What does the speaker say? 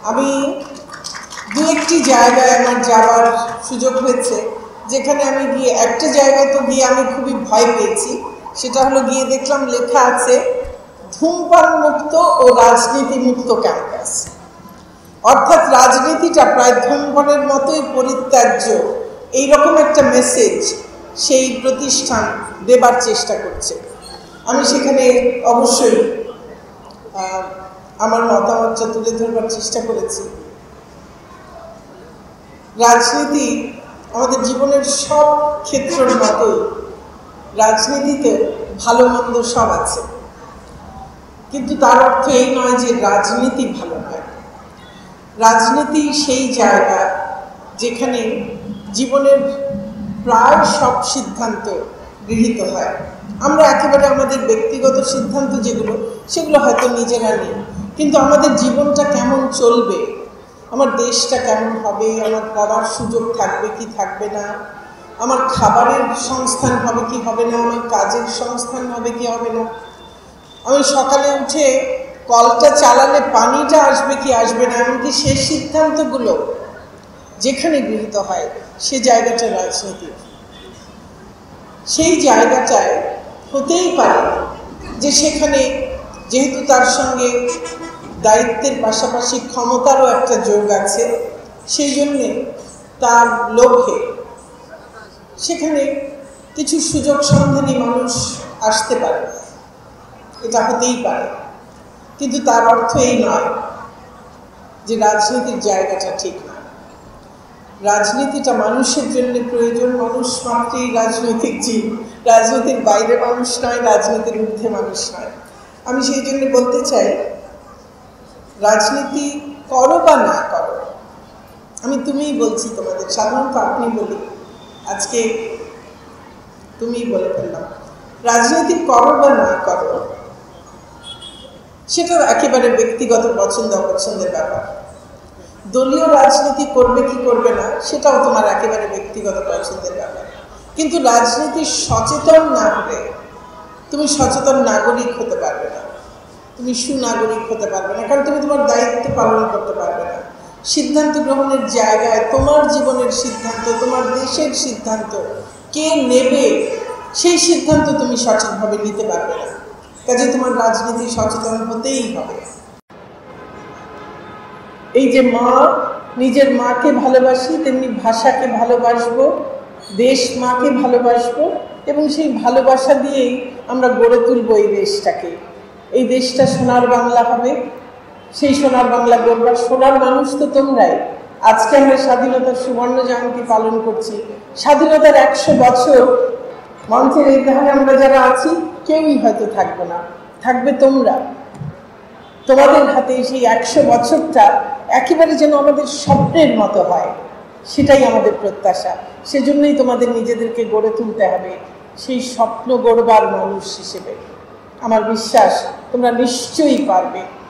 আমি দু একটি জায়গায় আমার যাওয়ার সুযোগ হয়েছে, যেখানে আমি গিয়ে একটা জায়গায় তো গিয়ে আমি খুবই ভয় পেয়েছি। সেটা হলো গিয়ে দেখলাম লেখা আছে ধূমপান মুক্ত ও রাজনীতি মুক্ত ক্যাম্পাস। অর্থাৎ রাজনীতিটা প্রায় ধূমপানের মতোই পরিত্যাজ্য, এইরকম একটা মেসেজ সেই প্রতিষ্ঠান দেবার চেষ্টা করছে। আমি সেখানে অবশ্যই আমার মতামতটা তুলে ধরবার চেষ্টা করেছি। রাজনীতি আমাদের জীবনের সব ক্ষেত্রের মতোই রাজনীতিতে ভালো মন্দ সব আছে, কিন্তু তার অর্থ এই নয় যে রাজনীতি ভালো নয়। রাজনীতি সেই জায়গা যেখানে জীবনের প্রায় সব সিদ্ধান্ত গৃহীত হয়। আমরা একেবারে আমাদের ব্যক্তিগত সিদ্ধান্ত সেগুলো হয়তো নিজেরা নিই, কিন্তু আমাদের জীবনটা কেমন চলবে, আমার দেশটা কেমন হবে, আমার পড়ার সুযোগ থাকবে কি থাকবে না, আমার খাবারের সংস্থান হবে কি হবে না, আমার কাজের সংস্থান হবে কি হবে না, আমি সকালে উঠে কলটা চালালে পানিটা আসবে কি আসবে না, এমনকি সেই সিদ্ধান্তগুলো যেখানে গৃহীত হয় সে জায়গাটা রাজনীতি। সেই জায়গাটায় হতেই পারে যে সেখানে যেহেতু তার সঙ্গে দায়িত্বের পাশাপাশি ক্ষমতারও একটা যোগ আছে, সেই জন্যে তার লোভে সেখানে কিছু সুযোগ সন্ধানী মানুষ আসতে পারে, এটা হতেই পারে। কিন্তু তার অর্থ এই নয় যে রাজনীতির জায়গাটা ঠিক না। রাজনীতিটা মানুষের জন্য প্রয়োজন, মানুষ মাত্রই রাজনৈতিক জীব, রাজনীতির বাইরে মানুষ নয়, রাজনীতির ঊর্ধ্বে মানুষ নয়। আমি সেই জন্য বলতে চাই, রাজনীতি করো বা না করো, আমি তুমিই বলছি তোমাদের, সাধারণত আপনি বলি, আজকে তুমিই বলে ফেললাম, রাজনীতি করো বা না করো সেটা একেবারে ব্যক্তিগত পছন্দ অপছন্দের ব্যাপার। দলীয় রাজনীতি করবে কি করবে না সেটাও তোমার একেবারে ব্যক্তিগত পছন্দের ব্যাপার। কিন্তু রাজনীতি সচেতন না হলে তুমি সচেতন নাগরিক হতে পারবে না, তুমি সুনাগরিক হতে পারবে না, কারণ তুমি তোমার দায়িত্ব পালন করতে পারবে না। সিদ্ধান্ত গ্রহণের জায়গায় তোমার জীবনের সিদ্ধান্ত, তোমার দেশের সিদ্ধান্ত কে নেবে সেই সিদ্ধান্ত তুমি সঠিকভাবে নিতে পারবে না। কাজে তোমার রাজনীতি সচেতন হতেই হবে। এই যে মা, নিজের মাকে ভালোবাসি তেমনি ভাষাকে ভালোবাসবো, দেশ মাকে ভালোবাসবো, এবং সেই ভালোবাসা দিয়েই আমরা গড়ে তুলব এই দেশটাকে। এই দেশটা সোনার বাংলা হবে, সেই সোনার বাংলা গড়বার সোনার মানুষ তো তোমরাই। আজকে আমরা স্বাধীনতার সুবর্ণ জয়ন্তী পালন করছি, স্বাধীনতার 100 বছর মঞ্চের এই ধারে আমরা যারা আছি কেউই হয়তো থাকবে না, থাকবে তোমরা। তোমাদের হাতে সেই 100 বছরটা একেবারে যেন আমাদের স্বপ্নের মতো হয়, সেটাই আমাদের প্রত্যাশা। সেজন্যই তোমাদের নিজেদেরকে গড়ে তুলতে হবে সেই স্বপ্ন গড়বার মানুষ হিসেবে। আমার বিশ্বাস তোমরা নিশ্চয়ই পারবে।